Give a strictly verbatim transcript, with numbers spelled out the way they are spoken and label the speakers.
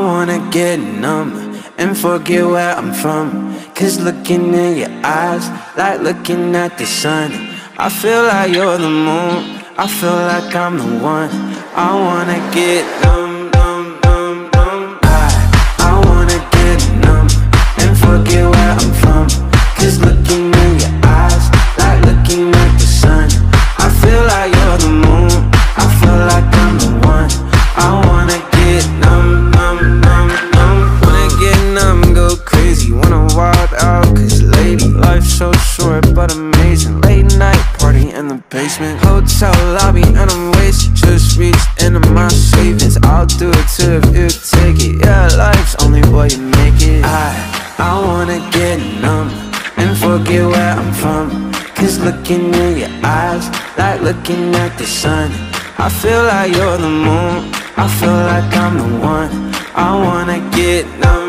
Speaker 1: wanna get numb and forget where I'm from. Cause looking in your eyes, like looking at the sun. I feel like you're the moon, I feel like I'm the one. I wanna get numb, numb, numb, numb. I, I wanna get numb and forget where I'm from. Cause looking in your eyes, like looking at the sun. I feel like you're the moon, I feel like I'm the one. I wanna get numb, numb, numb, numb. Wanna get numb, go crazy, wanna wild out. Cause lady, life's so short but amazing. Late night party in the basement, hotel lobby and I'm wasted. Just reached into my savings, I'll do it too if you take it. Yeah, life's only what you make it. I, I wanna get numb and forget where I'm from. Cause looking in your eyes, like looking at the sun. I feel like you're the moon, I feel like I'm the one. I wanna get numb.